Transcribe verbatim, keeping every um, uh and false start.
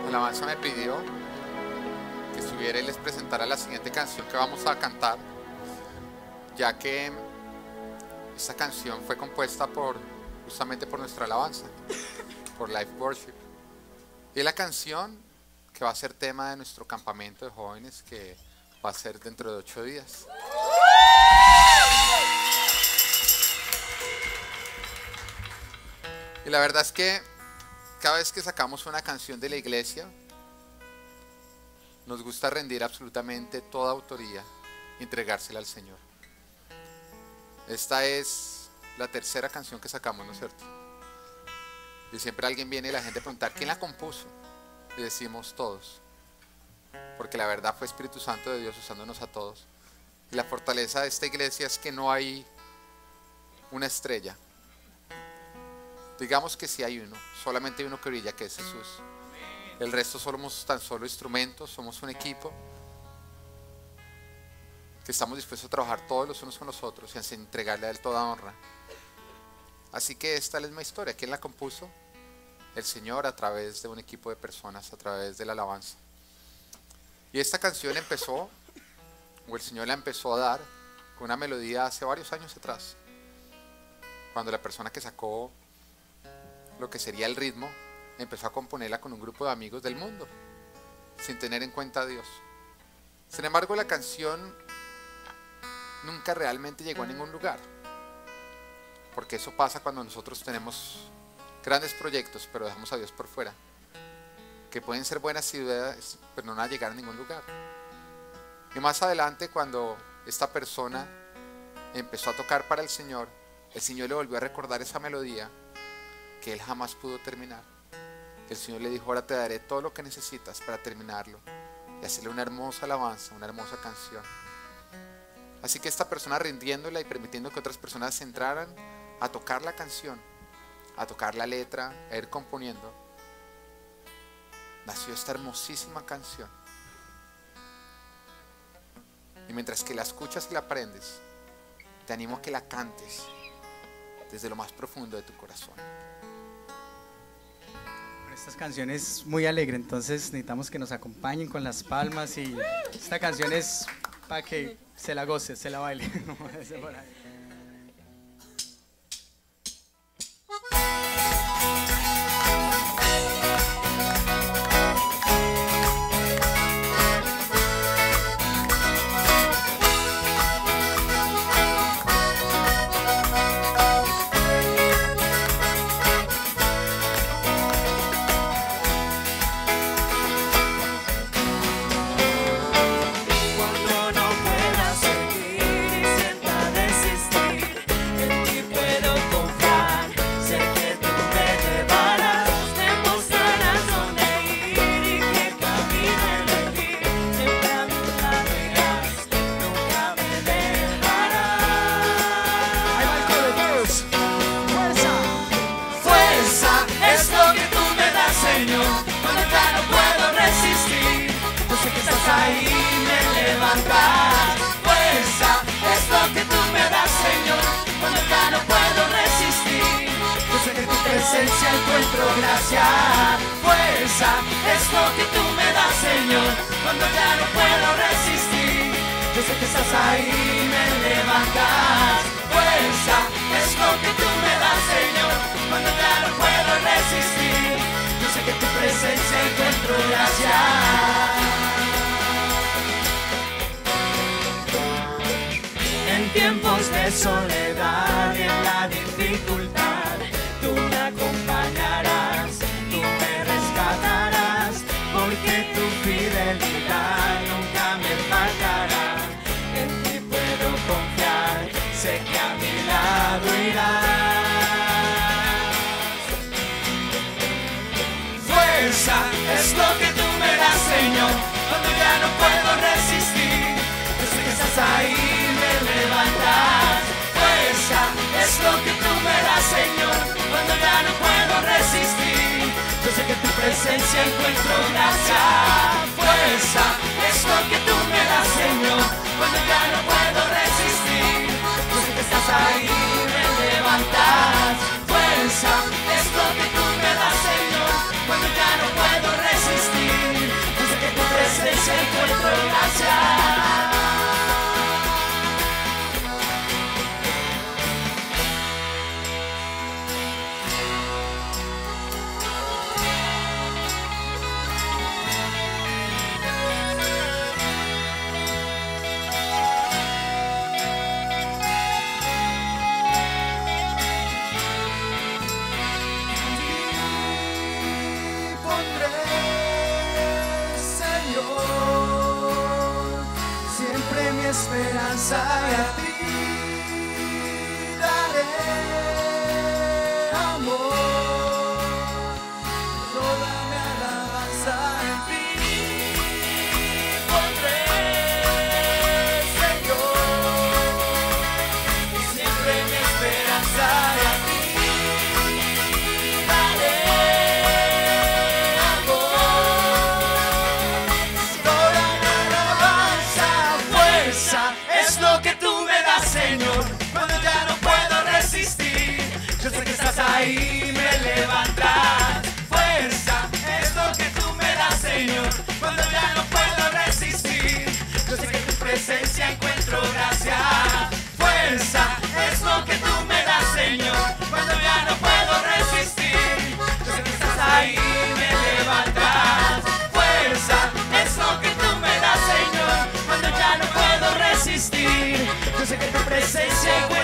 alabanza me pidió que estuviera y les presentara la siguiente canción que vamos a cantar, ya que esta canción fue compuesta por justamente por nuestra alabanza, por Life Worship, y es la canción que va a ser tema de nuestro campamento de jóvenes, que va a ser dentro de ocho días. Y la verdad es que cada vez que sacamos una canción de la iglesia, nos gusta rendir absolutamente toda autoría y entregársela al Señor. Esta es la tercera canción que sacamos, ¿no es cierto? Y siempre alguien viene y la gente pregunta, ¿quién la compuso? Y decimos todos, porque la verdad fue Espíritu Santo de Dios usándonos a todos. Y la fortaleza de esta iglesia es que no hay una estrella. Digamos que sí hay uno, solamente hay uno que brilla, que es Jesús. El resto somos tan solo instrumentos, somos un equipo que estamos dispuestos a trabajar todos los unos con los otros y a entregarle a Él toda honra. Así que esta es la misma historia. ¿Quién la compuso? El Señor, a través de un equipo de personas, a través de la alabanza. Y esta canción empezó, o el Señor la empezó a dar con una melodía hace varios años atrás, cuando la persona que sacó lo que sería el ritmo empezó a componerla con un grupo de amigos del mundo, sin tener en cuenta a Dios. Sin embargo, la canción nunca realmente llegó a ningún lugar, porque eso pasa cuando nosotros tenemos grandes proyectos pero dejamos a Dios por fuera, que pueden ser buenas ideas pero no van a llegar a ningún lugar. Y más adelante, cuando esta persona empezó a tocar para el Señor, el Señor le volvió a recordar esa melodía que él jamás pudo terminar. El Señor le dijo, ahora te daré todo lo que necesitas para terminarlo y hacerle una hermosa alabanza, una hermosa canción. Así que esta persona, rindiéndola y permitiendo que otras personas entraran a tocar la canción, a tocar la letra, a ir componiendo, nació esta hermosísima canción. Y mientras que la escuchas y la aprendes, te animo a que la cantes desde lo más profundo de tu corazón. Esta canción es muy alegre, entonces necesitamos que nos acompañen con las palmas, y esta canción es para que se la goce, se la baile. Encuentro gracia, fuerza, es lo que tú me das, Señor, cuando ya no puedo resistir. Yo sé que estás ahí, me levantas. Fuerza, es lo que tú me das, Señor, cuando ya no puedo resistir. Yo sé que en tu presencia encuentro gracia. En tiempos de soledad y en la dificultad, tú me acompañarás, tú me rescatarás, porque tu fidelidad nunca me faltará. En ti puedo confiar, sé que a mi lado irás. Fuerza es lo que tú me das, Señor, cuando ya no puedo resistir. Yo sé que estás ahí, me levantas. Fuerza es lo que tú me das, Señor, cuando ya no puedo resistir. Yo sé que en tu presencia encuentro gracia. Fuerza es lo que tú me das, Señor, cuando ya no puedo resistir. Yo sé que estás ahí, me levantas. Fuerza es lo que tú me das, Señor, cuando ya no puedo resistir. esperanza y a ti daré amor. Toda mi alabanza en ti pondré, Señor. Siempre mi esperanza y a ti daré amor. Toda mi alabanza, fuerza, es lo que tú me das, Señor, cuando ya no puedo resistir. Yo sé que estás ahí, me levantas. Fuerza, es lo que tú me das, Señor, cuando ya no puedo resistir. Yo sé que en tu presencia encuentro gracia. Fuerza, es lo que tú me das, Señor, cuando ya no puedo resistir. Yo sé que estás ahí, me levantas. Fuerza, es lo que tú me das, Señor, cuando ya no puedo resistir. Yo sé que en tu presencia encuentro